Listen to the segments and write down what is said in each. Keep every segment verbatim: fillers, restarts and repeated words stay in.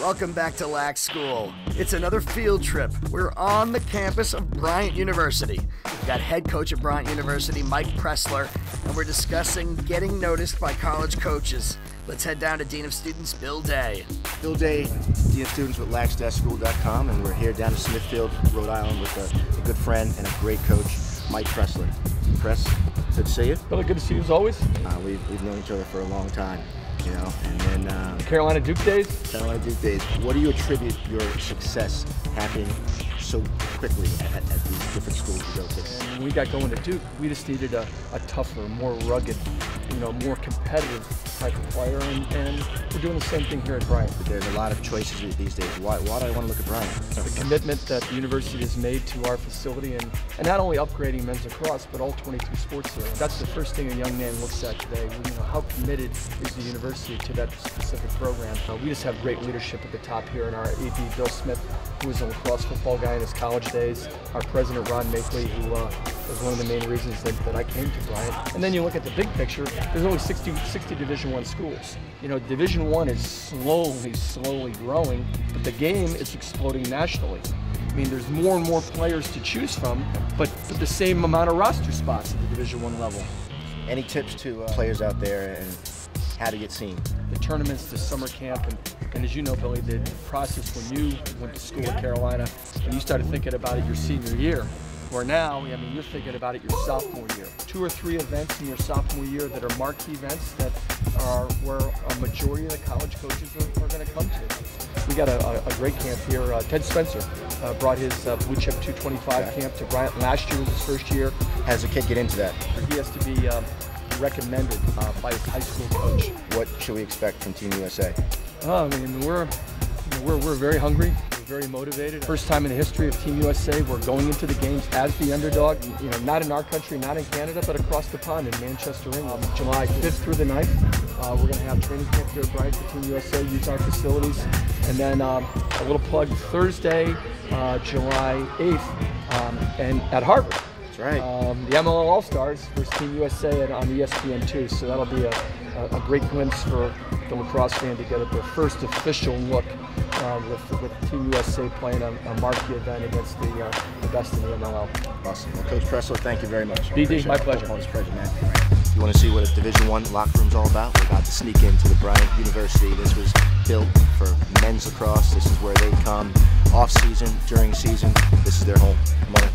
Welcome back to Lax School. It's another field trip. We're on the campus of Bryant University. We've got head coach at Bryant University, Mike Pressler, and we're discussing getting noticed by college coaches. Let's head down to Dean of Students, Bill Day. Bill Day, Dean of Students with lax dash school dot com, and we're here down in Smithfield, Rhode Island with a, a good friend and a great coach, Mike Pressler. Press, good to see you. Billy, good to see you as always. Uh, we've, we've known each other for a long time, you know, and then uh, Carolina Duke days. Carolina Duke days. What do you attribute your success happening so quickly at, at these different schools you go to? And when we got going to Duke, we just needed a, a tougher, more rugged, you know, more competitive type of player, and, and we're doing the same thing here at Bryant. But there's a lot of choices these days. Why, why do I want to look at Bryant? The commitment that the university has made to our facility, and, and not only upgrading men's lacrosse, but all twenty-two sports here. That's the first thing a young man looks at today. You know, how committed is the university to that specific program? Uh, we just have great leadership at the top here, and our A D, Bill Smith, who was a lacrosse football guy in his college days, our president, Ron Makeley, who uh, was one of the main reasons that, that I came to Bryant. And then you look at the big picture, there's only sixty, sixty Division One schools. You know, Division One is slowly, slowly growing, but the game is exploding nationally. I mean, there's more and more players to choose from, but, but the same amount of roster spots at the Division One level. Any tips to uh, players out there and how to get seen? The tournaments, the summer camp, and, and as you know, Billy, the process when you went to school at Carolina and you started thinking about it your senior year, where now, I mean, you're thinking about it your sophomore year. Two or three events in your sophomore year that are marquee events that are where a majority of the college coaches are, are going to come to. We got a, a great camp here. Uh, Ted Spencer uh, brought his uh, Blue Chip two twenty-five okay. camp to Bryant. Last year was his first year. How does a kid get into that? He has to be um, recommended uh, by his high school coach. What should we expect from Team U S A? Oh, I mean, we're, you know, we're, we're very hungry. Very motivated. First time in the history of Team U S A, we're going into the games as the underdog. You know, not in our country, not in Canada, but across the pond in Manchester, England. July fifth through the ninth, uh, we're going to have training camp here at Bryant for Team U S A, use our facilities. And then um, a little plug, Thursday, uh, July eighth, um, and at Harvard. That's right. Um, the M L L All-Stars versus Team U S A on E S P N two, so that'll be a, a, a great glimpse for the lacrosse fan to get at their first official look uh, with, with Team U S A playing a, a marquee event against the, uh, the best in the M L L. Awesome. Well, Coach Pressler, thank you very much. D D, my pleasure. Oh, it's a pleasure, man. You want to see what a Division One locker room's all about? We're about to sneak into the Bryant University. This was built for men's lacrosse. This is where they come off season, during season. This is their home. Come on in.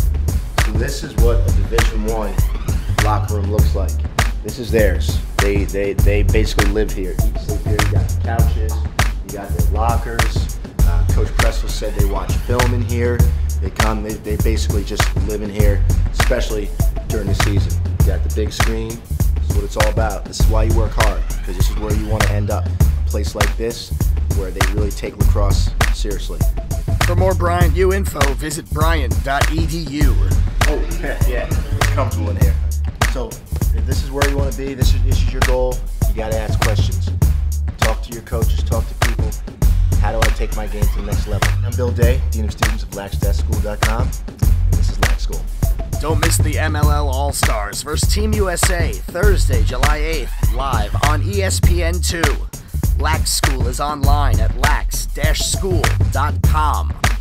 So this is what a Division One locker room looks like. This is theirs. They they they basically live here. Each sleep here. You got couches. You got their lockers. Uh, Coach Pressler said they watch film in here. They come. They, they basically just live in here, especially during the season. You got the big screen. This is what it's all about. This is why you work hard, because this is where you want to end up. A place like this, where they really take lacrosse seriously. For more Bryant U info, visit bryant dot e d u. Oh, yeah, yeah. It's comfortable in here. So, if this is where you want to be, this is, this is your goal, you got to ask questions. Talk to your coaches, talk to people. How do I take my game to the next level? I'm Bill Day, Dean of Students of lax dash school dot com, and this is Lax School. Don't miss the M L L All-Stars versus Team U S A, Thursday, July eighth, live on E S P N two. Lax School is online at lax dash school dot com.